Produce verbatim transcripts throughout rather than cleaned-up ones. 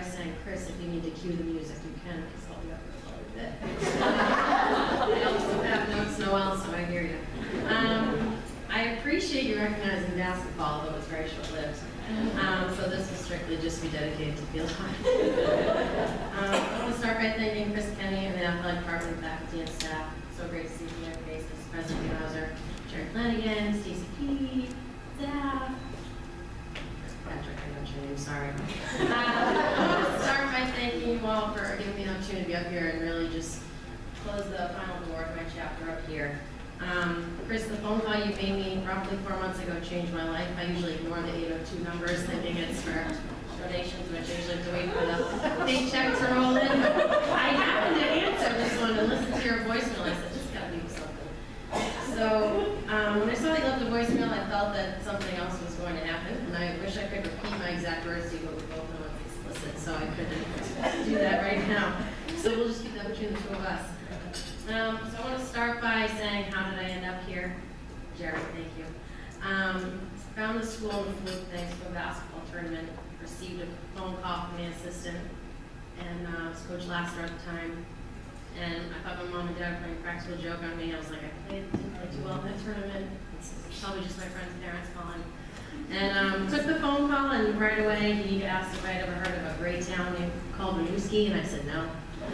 saying, Chris, if you need to cue the music, you can, because I'll be up there quite a bit. I also have notes, Noel, so I hear you. Um, I appreciate you recognizing basketball, though it's very short-lived. Um, so this will strictly just be dedicated to field hockey. um, I want to start by thanking Chris Kenny and the athletic department, faculty, and staff. So great to see familiar faces. President Hauser, Jerry Flanagan, Stacey P, Zach, Patrick, I don't your name, sorry. Uh, I want to start by thanking you all for giving me the opportunity to be up here and really just close the final door of my chapter up here. Um, Chris, the phone call you made me roughly four months ago changed my life. I usually ignore the eight oh two numbers thinking it's for donations, which I usually have to wait for the paycheck to roll in. But I happened to answer this one and listen to your voicemail. I said, just gotta do something. So um, when I saw you left the voicemail, I felt that something else was going to happen. And I wish I could repeat my exact words to you, but we both know it's explicit, so I couldn't do that right now. So we'll just keep that between the two of us. Um, so I want to start by saying, how did I end up here? Jared, thank you. Um, found the school in fluke thanks to a basketball tournament. Received a phone call from the assistant, and uh, it was Coach Laster at the time. And I thought my mom and dad were playing a practical joke on me. I was like, I played, didn't play too well in that tournament. It's probably just my friend's parents calling. And um, took the phone call, and right away he asked if I had ever heard of a great town named called Winooski, and I said no.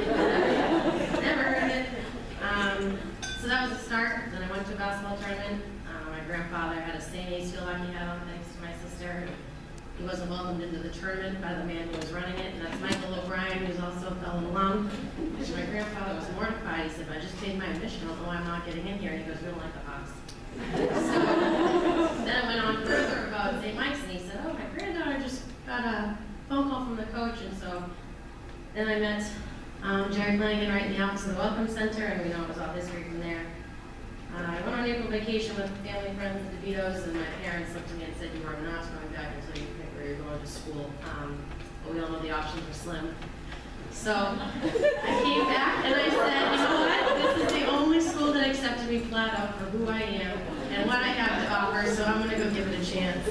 Never heard of it. Um, so that was the start. Then I went to a basketball tournament. Uh, my grandfather had a Saint A's field hockey hat on, thanks to my sister. He wasn't welcomed into the tournament by the man who was running it, and that's Michael O'Brien, who's also a fellow alum. And my grandfather was mortified. He said, I just paid my admission. I don't know why I'm not getting in here. And he goes, we don't like the Hawks. So then I went on further about Saint Mike's, and he said, oh, my granddaughter just got a phone call from the coach. And so then I met Um, Jerry Flanagan right in the office of the Welcome Center, and we know it was all history from there. Uh, I went on April vacation with family, friends, and DeVitos, and my parents looked at me and said, you are not going back until you pick where you're going to school. Um, but we all know the options are slim. So I came back and I said, you know what? This is the only school that accepted me flat out for who I am and what I have to offer, so I'm going to go give it a chance.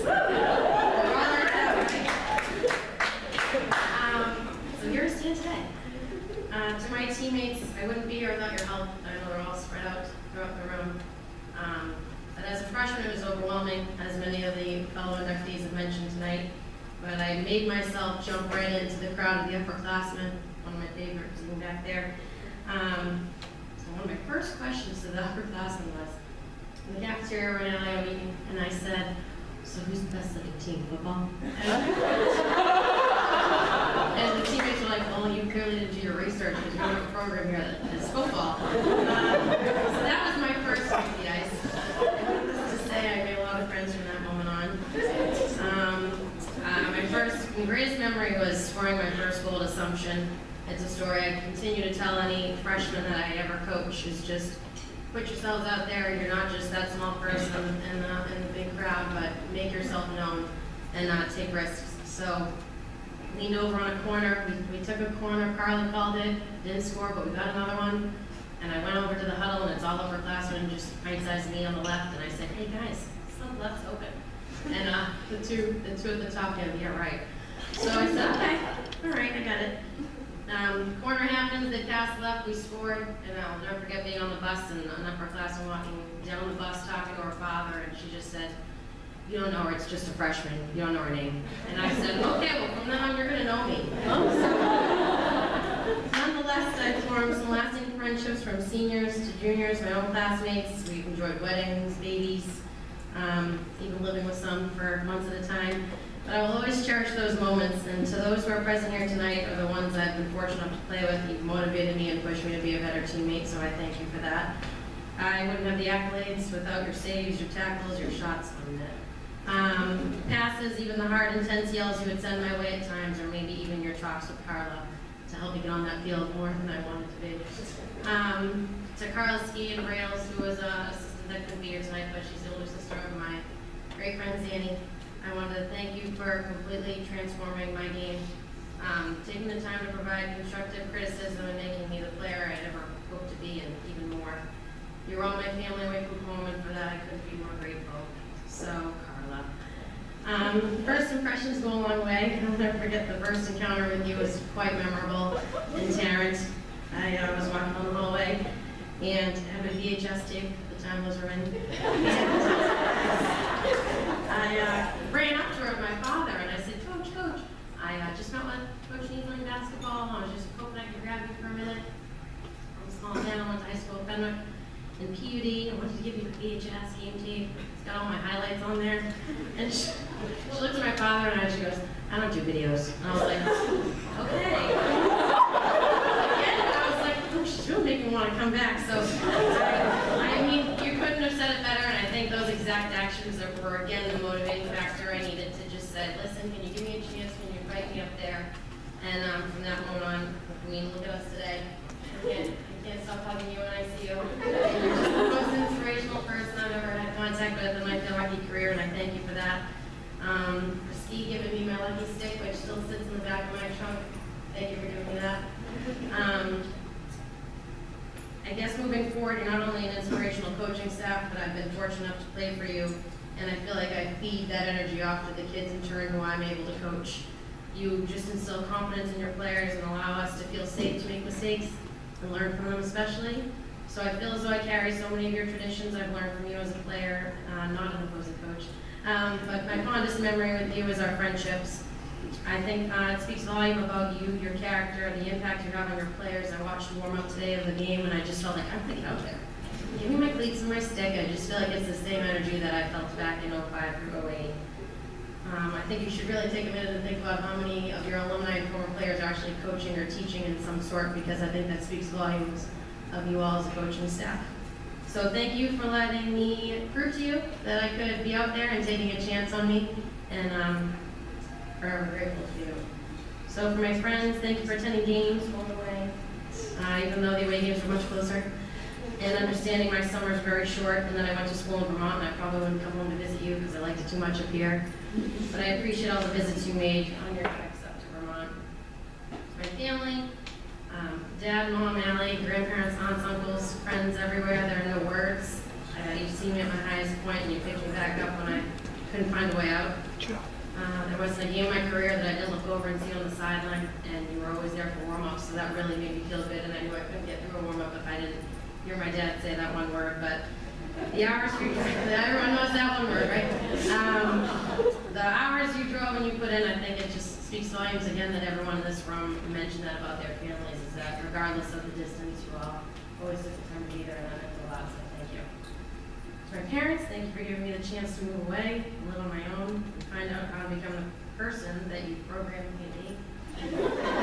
um, so here I stand today. Uh, to my teammates, I wouldn't be here without your help. I know they're all spread out throughout the room. Um, but as a freshman, it was overwhelming, as many of the fellow inductees have mentioned tonight. But I made myself jump right into the crowd of the upperclassmen, one of my favorites, even back there. Um, so one of my first questions to the upperclassmen was, in the cafeteria right now, I was meeting, and I said, so who's the best at the team football? And the teammates were like, well, you clearly didn't do your research because you don't have a program here that is football. Um, so that was my first break the ice. Needless to say, I made a lot of friends from that moment on. Um, uh, my first and greatest memory was scoring my first goal at Assumption. It's a story I continue to tell any freshman that I ever coach, is just put yourselves out there. You're not just that small person in the, in the big crowd, but make yourself known and not take risks. So leaned over on a corner, we, we took a corner, Carla called it, didn't score, but we got another one. And I went over to the huddle, and it's all upperclassmen, just right-sized me on the left, and I said, hey guys, the left's open. And uh, the two the two at the top go, yeah, right. So I said, okay, all right, I got it. Um, corner happens, they passed left, we scored, and I'll never forget being on the bus and an upperclassman walking down the bus talking to her father, and she just said, you don't know her, it's just a freshman, you don't know her name. And I said, okay, well from now on you're gonna know me. Nonetheless, I formed some lasting friendships from seniors to juniors, my own classmates. We've enjoyed weddings, babies, um, even living with some for months at a time. But I will always cherish those moments, and to those who are present here tonight are the ones I've been fortunate enough to play with. You've motivated me and pushed me to be a better teammate, so I thank you for that. I wouldn't have the accolades without your saves, your tackles, your shots on net. Um, passes, even the hard, intense yells you would send my way at times, or maybe even your talks with Carla to help me get on that field more than I wanted to be. Um, to Carla Ski and Rails, who was an assistant that couldn't be here tonight, but she's the older sister of my great friend Zanny. I wanted to thank you for completely transforming my game, um, taking the time to provide constructive criticism and making me the player I ever hoped to be, and even more. You were all my family away from home, and for that I couldn't be more grateful. So, Carla. Um, first impressions go a long way. I'll never forget the first encounter with you was quite memorable in Tarrant. I uh, was walking down the hallway and had a V H S tape at the time those were in. And I uh, ran up to her with my father and I said, Coach, Coach, I uh, just met with Coach Neal playing basketball. I was just hoping I could grab you for a minute. I'm a small town, went to high school, Fenwick, in P U D. I wanted to give you the V H S game tape. It's got all my highlights on there. And she, she looked at my father and I, she goes, I don't do videos. And I was like, okay. Again, I was like, oh, she's really making me want to come back. So, I, I mean, you couldn't have said it better, and I think those exact actions that were, again, the motivating factor. I needed to just say, listen, can you give me a chance? Can you invite me up there? And um, from that moment on, I mean, look at us today. I can't, I can't stop hugging you when I see you. You're just the most inspirational person I've ever had contact with in my field hockey career, and I thank you for that. Um, for Ski giving me my lucky stick, which still sits in the back of my trunk. Thank you for giving me that. Um, I guess moving forward, you're not only an inspirational coaching staff, but I've been fortunate enough to play for you, and I feel like I feed that energy off to the kids in turn who I'm able to coach. You just instill confidence in your players and allow us to feel safe to make mistakes and learn from them especially. So I feel as though I carry so many of your traditions I've learned from you as a player, uh, not an opposing coach. Um, but my fondest memory with you is our friendships. I think uh, it speaks volume about you, your character, the impact you have on your players. I watched you warm up today of the game and I just felt like, I'm gonna get out there. Give me my cleats and my stick. I just feel like it's the same energy that I felt back in oh five through oh eight. Um, I think you should really take a minute and think about how many of your alumni and former players are actually coaching or teaching in some sort, because I think that speaks volumes of you all as a coaching staff. So thank you for letting me prove to you that I could be out there and taking a chance on me, and um, forever grateful to you. So for my friends, thank you for attending games all the way, uh, even though the away games were much closer, and understanding my summer's very short, and then I went to school in Vermont, and I probably wouldn't come home to visit you because I liked it too much up here. But I appreciate all the visits you made on your treks up to Vermont. My family, um, dad, mom, Allie, grandparents, aunts, uncles, friends everywhere. There are no words. Uh, you've seen me at my highest point, and you picked me back up when I couldn't find a way out. Uh, there wasn't a game in my career that I didn't look over and see on the sideline, and you were always there for warm-ups, so that really made me feel good, and I knew I couldn't get through a warm-up if I didn't hear my dad say that one word. But the hours you everyone knows that one word, right? Um, the hours you drove and you put in, I think it just speaks volumes again that everyone in this room mentioned that about their families, is that regardless of the distance, you all always took the time to be there, and that meant a lot, so thank you. To my parents, thank you for giving me the chance to move away and live on my own and find out how to become the person that you programmed me to be. You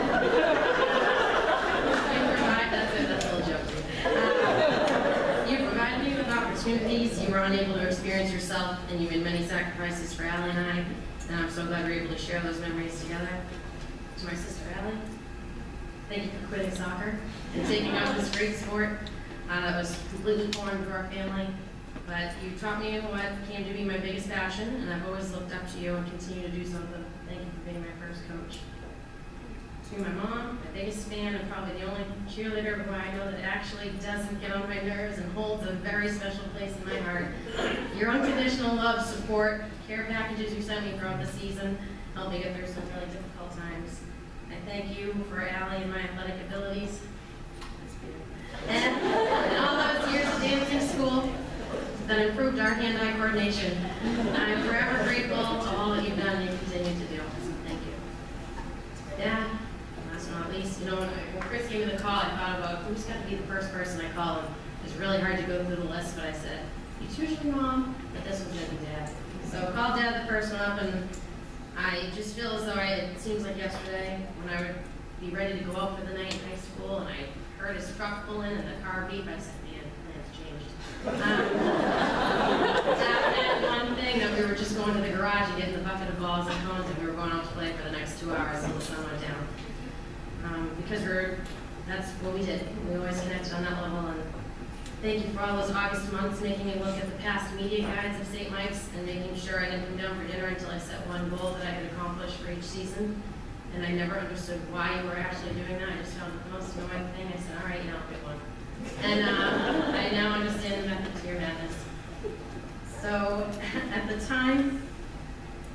provide, that's it, that's a little joke. Uh, you provided me with opportunities you were unable to experience yourself, and you made many sacrifices for Allie and I, and I'm so glad we were able to share those memories together. To my sister Allie, thank you for quitting soccer and taking up this great sport uh, that was completely foreign to our family. But you taught me what came to be my biggest passion, and I've always looked up to you and continue to do something. Thank you for being my first coach. To my mom, my biggest fan, and probably the only cheerleader who I know that actually doesn't get on my nerves and holds a very special place in my heart. Your unconditional love, support, care packages you sent me throughout the season helped me get through some really difficult times. I thank you for Allie and my athletic abilities. And, and all those years of dancing school that improved our hand-eye coordination. I'm forever grateful to all that you've done and you continue to do. So thank you. To my dad, last but not least, you know, when, I, when Chris gave me the call, I thought about who's got to be the first person I call. And it was really hard to go through the list, but I said, it's usually mom, but this one's going to be dad. So I called dad the first one up, and I just feel as though I, it seems like yesterday, when I would be ready to go out for the night in high school, and I heard his truck pull in and the car beep, I said, man, plans changed. Um, that meant one thing, that we were just going to the garage and getting the bucket of balls and cones, and we were going out to play for the next two hours until the sun went down. Um, because we're, that's what we did. We always connected on that level, and thank you for all those August months making me look at the past media guides of Saint Mike's and making sure I didn't come down for dinner until I set one goal that I could accomplish for each season. And I never understood why you were actually doing that. I just found the most annoying thing. I said, all right, yeah, I'll pick one. And uh, I now understand the method to your madness. So at the time,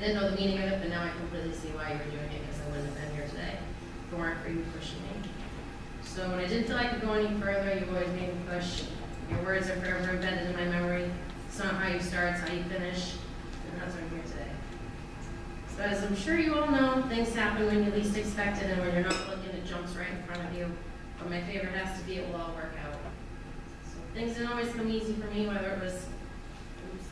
didn't know the meaning of it, but now I completely see why you were doing it, because I wouldn't have been here today if it weren't for you pushing me. So when I didn't feel I could go any further, you always made me push. Your words are forever embedded in my memory. It's not how you start, it's how you finish. And that's why I'm here today. So as I'm sure you all know, things happen when you least expect it, and when you're not looking, it jumps right in front of you. But my favorite has to be it will all work out. So things didn't always come easy for me, whether it was oops,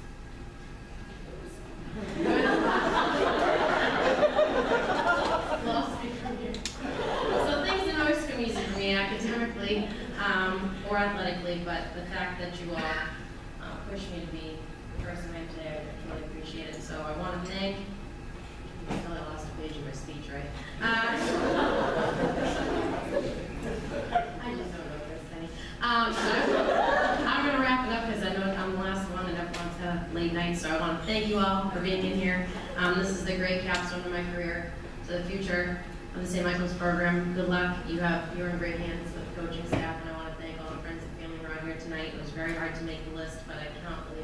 lost me from here. So things didn't always come easy for me academically um, or athletically, but the fact that you all uh, pushed me to be the person I am today, I really appreciate it. So I want to thank. You can tell I lost a page of my speech, right? Uh, I just don't know this, Penny. Um, so I'm going to wrap it up because I know I'm the last one and everyone's had a late night. So I want to thank you all for being in here. Um, this is the great capstone of my career to the future of the Saint Michael's program. Good luck. You have you're in great hands with the coaching staff, and I want to thank all the friends and family around here tonight. It was very hard to make the list, but I cannot believe